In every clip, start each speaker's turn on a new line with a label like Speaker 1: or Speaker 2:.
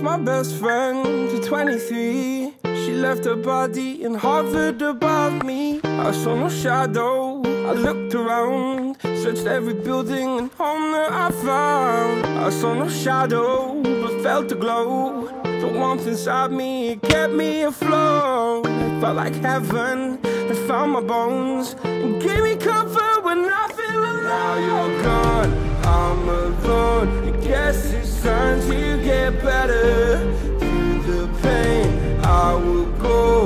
Speaker 1: lost my best friend to 23. She left her body and hovered above me. I saw no shadow, I looked around, searched every building and home that I found. I saw no shadow, but felt the glow. The warmth inside me, it kept me afloat. It felt like heaven had found my bones and gave me comfort when I feel alone. Now you're gone, I'm alone. I guess it's time to get better. Through the pain, I will go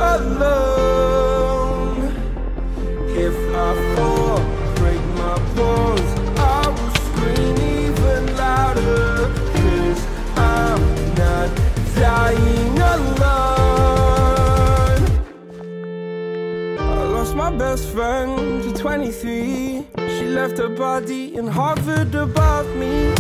Speaker 1: alone. If I fall, break my bones, I will scream even louder. 'Cause I'm not dying alone. I lost my best friend to 23. She left her body and hovered above me.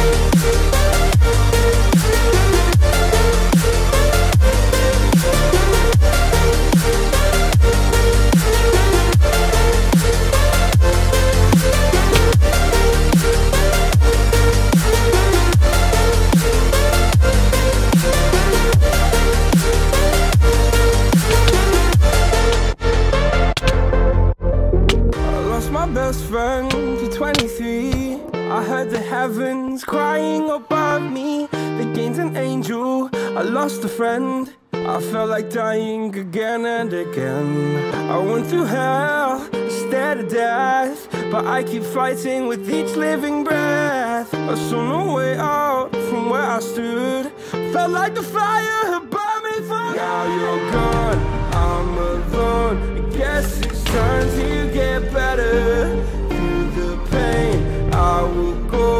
Speaker 1: My best friend to 23. I heard the heavens crying above me. They gained an angel, I lost a friend. I felt like dying again and again. I went through hell, stared at death, but I keep fighting with each living breath. I saw no way out from where I stood. Felt like the fire had burned me through. Now you're gone, I'm alone. I guess it's time to get better. Through the pain, I will go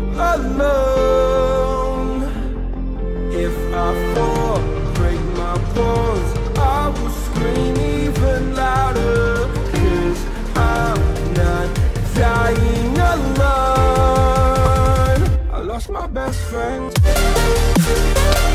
Speaker 1: alone. If I fall, break my bones, I will scream even louder. 'Cause I'm not dying alone. I lost my best friend.